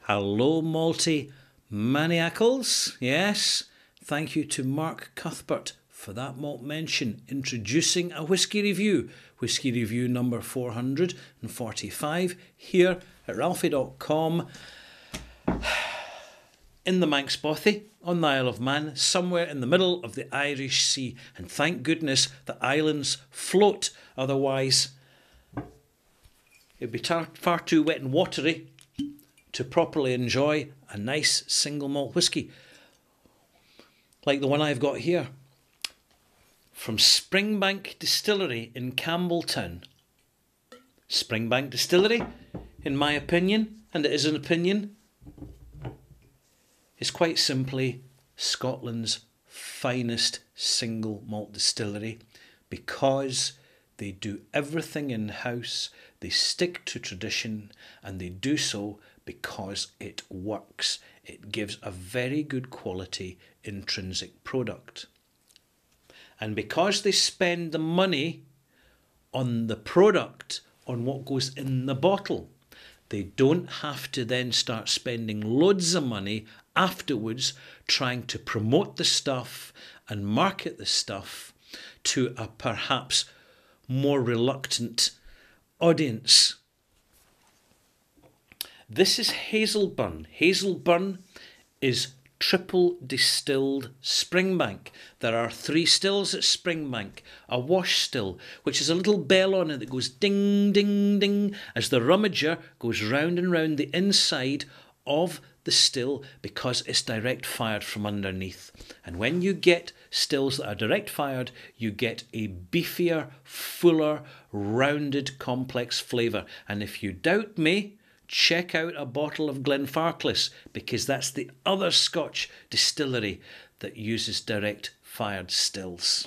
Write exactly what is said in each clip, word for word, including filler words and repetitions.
Hello, malty maniacals. Yes, thank you to Mark Cuthbert for that malt mention, introducing a whisky review. Whisky review number four hundred forty-five here at ralphie dot com in the Manx Bothy on the Isle of Man, somewhere in the middle of the Irish Sea. And thank goodness the islands float, otherwise it'd be tar- far too wet and watery to properly enjoy a nice single malt whisky like the one I've got here from Springbank Distillery in Campbelltown. Springbank Distillery, in my opinion, and it is an opinion, is quite simply Scotland's finest single malt distillery, because they do everything in-house, they stick to tradition, and they do so because it works. It gives a very good quality intrinsic product. And because they spend the money on the product, on what goes in the bottle, they don't have to then start spending loads of money afterwards trying to promote the stuff and market the stuff to a perhaps more reluctant audience. This is Hazelburn. Hazelburn is triple distilled Springbank. There are three stills at Springbank. A wash still, which has a little bell on it that goes ding, ding, ding as the rummager goes round and round the inside of the still, because it's direct fired from underneath. And when you get stills that are direct fired, you get a beefier, fuller, rounded, complex flavour. And if you doubt me, check out a bottle of Glenfarclas, because that's the other Scotch distillery that uses direct fired stills.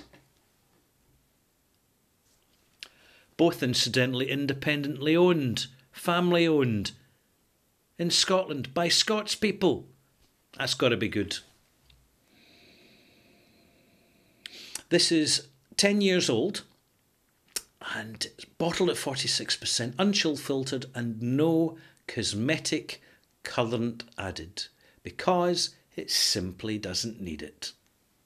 Both incidentally independently owned, family owned, in Scotland by Scots people. That's got to be good. This is ten years old and it's bottled at forty-six percent, unchill filtered, and no cosmetic colourant added, because it simply doesn't need it.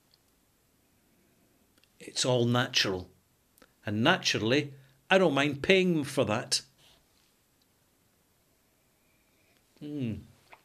It's all natural, and naturally I don't mind paying for that. Mm.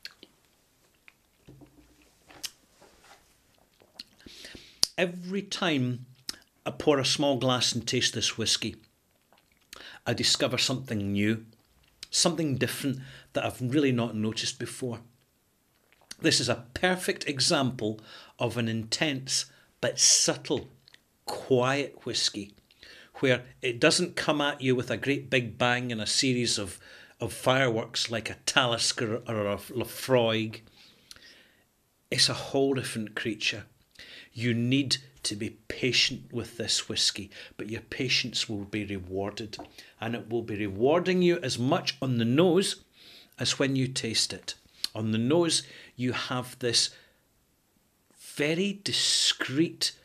Every time I pour a small glass and taste this whisky, I discover something new, something different that I've really not noticed before. This is a perfect example of an intense but subtle, quiet whisky, where it doesn't come at you with a great big bang and a series of of fireworks like a Talisker or a Lafroig. It's a whole different creature. You need to be patient with this whisky, but your patience will be rewarded, and it will be rewarding you as much on the nose as when you taste it. On the nose, you have this very discreet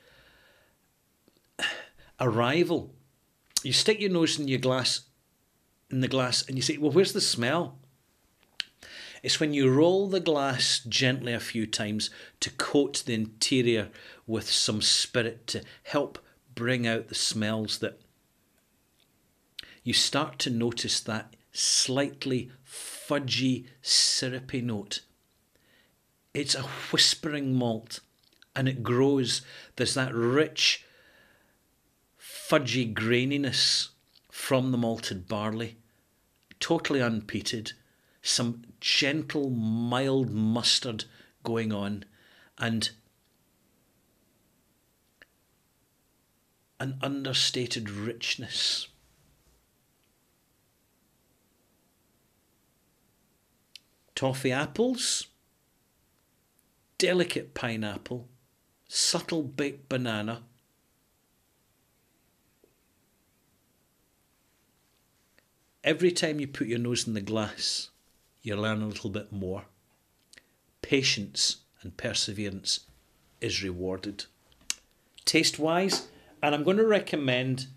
arrival. You stick your nose in your glass in the glass and you say, well, where's the smell? It's when you roll the glass gently a few times to coat the interior with some spirit to help bring out the smells that you start to notice that slightly fudgy, syrupy note. It's a whispering malt, and it grows. There's that rich, fudgy graininess from the malted barley, totally unpeated, some gentle, mild mustard going on, and an understated richness. Toffee apples, delicate pineapple, subtle baked banana. Every time you put your nose in the glass, you learn a little bit more. Patience and perseverance is rewarded. Taste-wise, and I'm going to recommend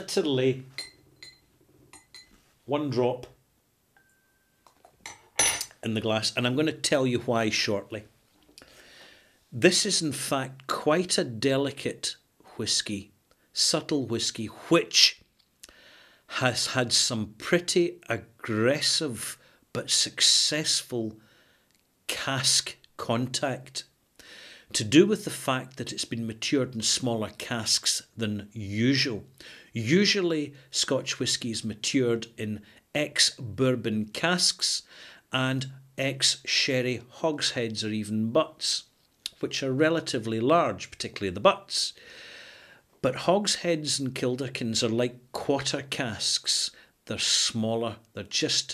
literally one drop in the glass, and I'm going to tell you why shortly. This is in fact quite a delicate whisky, subtle whisky, which has had some pretty aggressive but successful cask contact, to do with the fact that it's been matured in smaller casks than usual. Usually Scotch whisky is matured in ex-bourbon casks and ex-sherry hogsheads or even butts, which are relatively large, particularly the butts. But hogsheads and Kilderkins are like quarter casks. They're smaller. They're just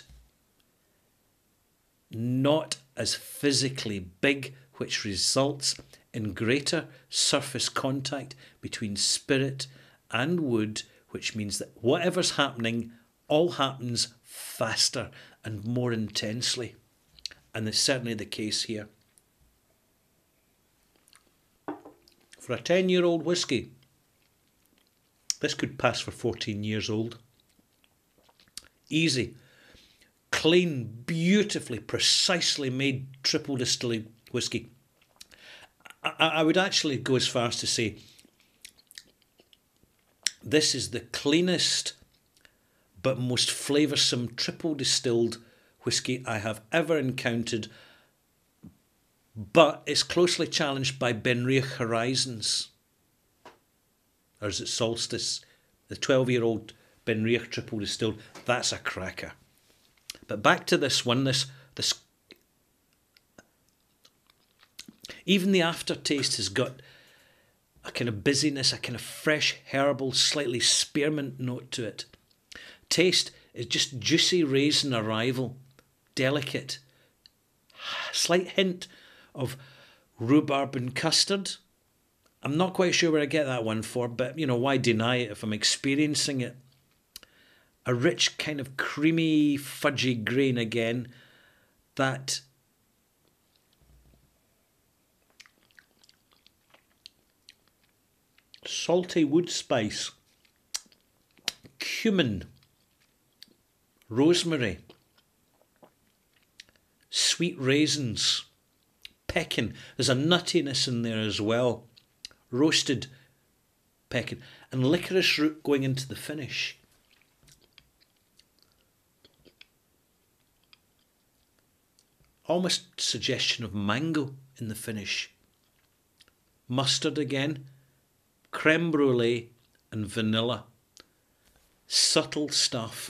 not as physically big, which results in greater surface contact between spirit and wood, which means that whatever's happening all happens faster and more intensely. And that's certainly the case here. For a ten-year-old whisky, this could pass for fourteen years old. Easy, clean, beautifully, precisely made triple distilled whisky. I, I would actually go as far as to say this is the cleanest but most flavoursome triple distilled whisky I have ever encountered, but it's closely challenged by Benriach Horizons. Or is it Solstice? The twelve-year-old Benriach triple distilled. That's a cracker. But back to this one, this, this even the aftertaste has got a kind of busyness, a kind of fresh, herbal, slightly spearmint note to it. Taste is just juicy raisin arrival, delicate, slight hint of rhubarb and custard. I'm not quite sure where I get that one for, but, you know, why deny it if I'm experiencing it? A rich kind of creamy, fudgy grain again, that salty wood spice, cumin, rosemary, sweet raisins, pecan. There's a nuttiness in there as well. Roasted pecan and licorice root going into the finish. Almost suggestion of mango in the finish. Mustard again, creme brulee and vanilla. Subtle stuff.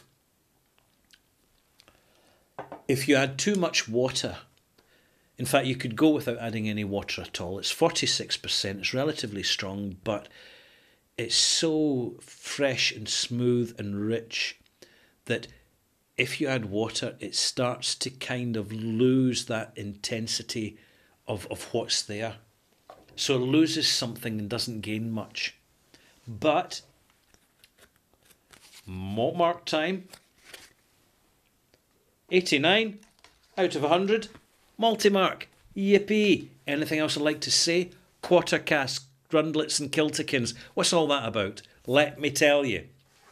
If you add too much water, in fact you could go without adding any water at all. It's forty-six percent, it's relatively strong, but it's so fresh and smooth and rich that if you add water, it starts to kind of lose that intensity of, of what's there. So it loses something and doesn't gain much. But malt mark time. eighty-nine out of one hundred. Malty mark. Yippee. Anything else I'd like to say? Quarter cask, Rundlets and Kilderkins. What's all that about? Let me tell you.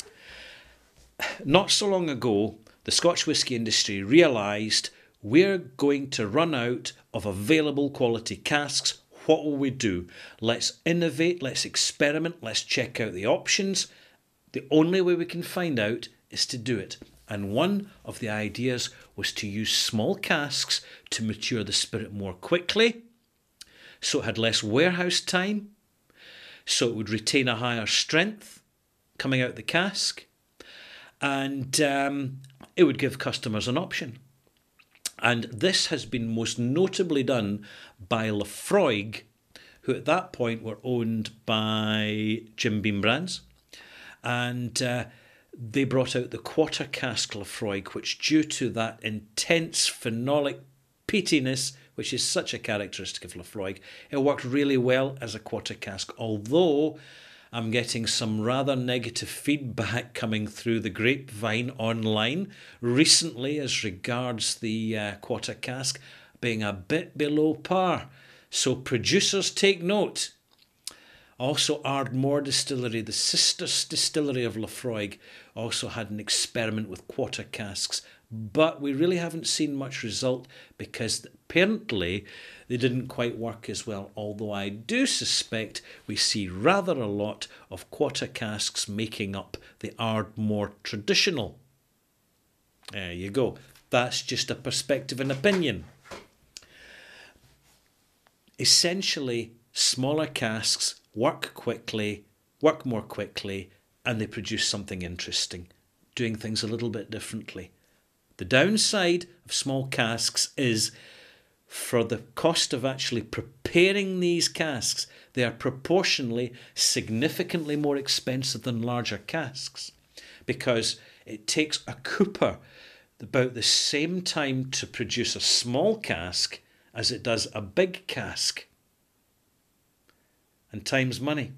Not so long ago, the Scotch whisky industry realised we're going to run out of available quality casks. What will we do? Let's innovate, let's experiment, let's check out the options. The only way we can find out is to do it. And one of the ideas was to use small casks to mature the spirit more quickly, so it had less warehouse time, so it would retain a higher strength coming out the cask, and um, it would give customers an option. And this has been most notably done by Laphroaig, who at that point were owned by Jim Beam Brands. And uh, they brought out the quarter cask Laphroaig, which, due to that intense phenolic peatiness, which is such a characteristic of Laphroaig, it worked really well as a quarter cask. Although I'm getting some rather negative feedback coming through the grapevine online recently as regards the uh, quarter cask being a bit below par. So producers, take note. Also, Ardmore Distillery, the sister distillery of Laphroaig, also had an experiment with quarter casks but we really haven't seen much result because apparently they didn't quite work as well, although I do suspect we see rather a lot of quarter casks making up the Ardmore traditional. There you go. That's just a perspective and opinion. Essentially, smaller casks work quickly, work more quickly, and they produce something interesting, doing things a little bit differently. The downside of small casks is for the cost of actually preparing these casks, they are proportionally significantly more expensive than larger casks because it takes a cooper about the same time to produce a small cask as it does a big cask. And time's money.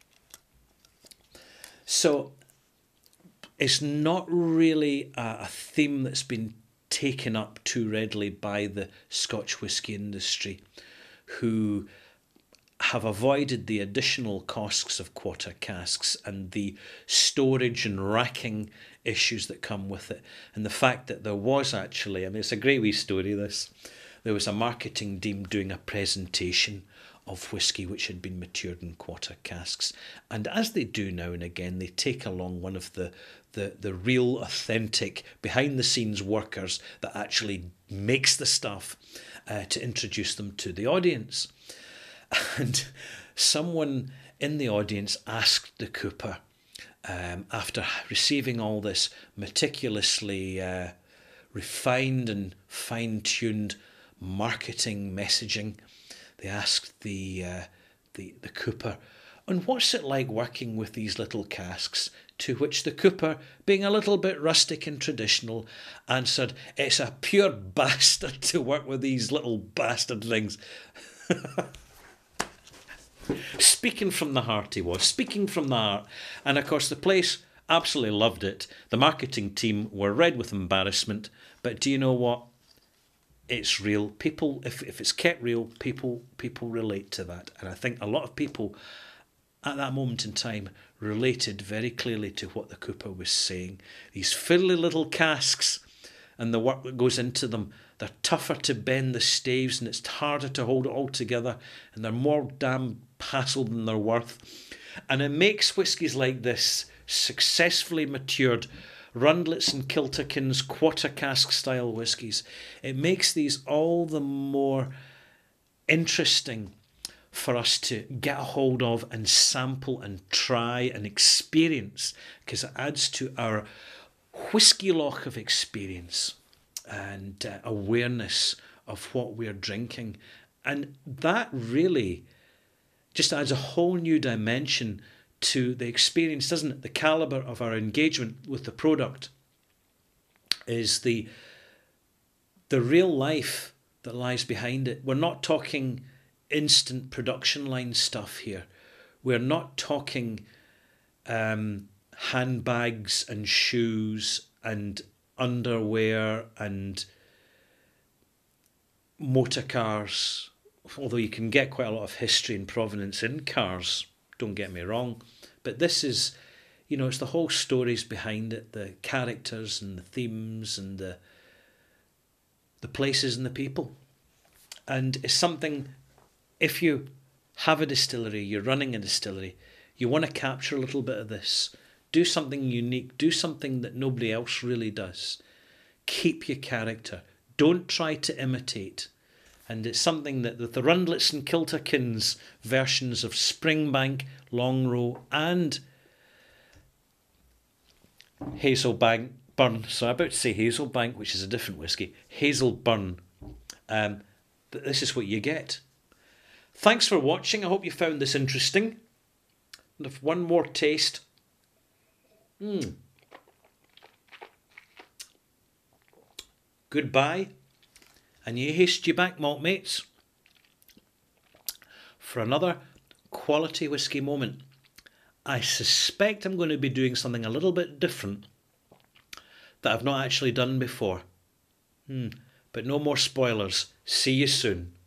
So it's not really a, a theme that's been taken up too readily by the Scotch whisky industry, who have avoided the additional costs of quarter casks and the storage and racking issues that come with it. And the fact that there was actually, I mean, it's a great wee story, this. There was a marketing team doing a presentation of whisky which had been matured in quarter casks. And as they do now and again, they take along one of the, the, the real authentic behind-the-scenes workers that actually makes the stuff uh, to introduce them to the audience. And someone in the audience asked the cooper, um, after receiving all this meticulously uh, refined and fine-tuned marketing messaging, they asked the, uh, the the cooper, and what's it like working with these little casks? To which the cooper, being a little bit rustic and traditional, answered, it's a pure bastard to work with these little bastard things. Speaking from the heart he was, speaking from the heart. And of course the place absolutely loved it. The marketing team were red with embarrassment, but do you know what? It's real. People, if, if it's kept real, people people relate to that. And I think a lot of people at that moment in time related very clearly to what the cooper was saying. These fiddly little casks and the work that goes into them, they're tougher to bend the staves and it's harder to hold it all together and they're more damn hassle than they're worth. And it makes whiskies like this, successfully matured Rundlets and Kilderkins quarter cask style whiskies, it makes these all the more interesting for us to get a hold of and sample and try and experience, because it adds to our whisky lock of experience and uh, awareness of what we're drinking. And that really just adds a whole new dimension to the experience, doesn't it? The calibre of our engagement with the product is the the real life that lies behind it. We're not talking instant production line stuff here. We're not talking um, handbags and shoes and underwear and motor cars, although you can get quite a lot of history and provenance in cars. Don't get me wrong, but this is, you know, it's the whole stories behind it, the characters and the themes and the the places and the people. And it's something, if you have a distillery, you're running a distillery, you want to capture a little bit of this. Do something unique, do something that nobody else really does. Keep your character. Don't try to imitate. And it's something that the Rundlets and Kilderkins versions of Springbank, Longrow and Hazelburn, so I'm about to say Hazelbank, which is a different whisky, Hazelburn, um, this is what you get. Thanks for watching. I hope you found this interesting. And if one more taste. Mm. Goodbye. And you haste you back, malt mates, for another quality whisky moment. I suspect I'm going to be doing something a little bit different that I've not actually done before. Hmm. But no more spoilers. See you soon.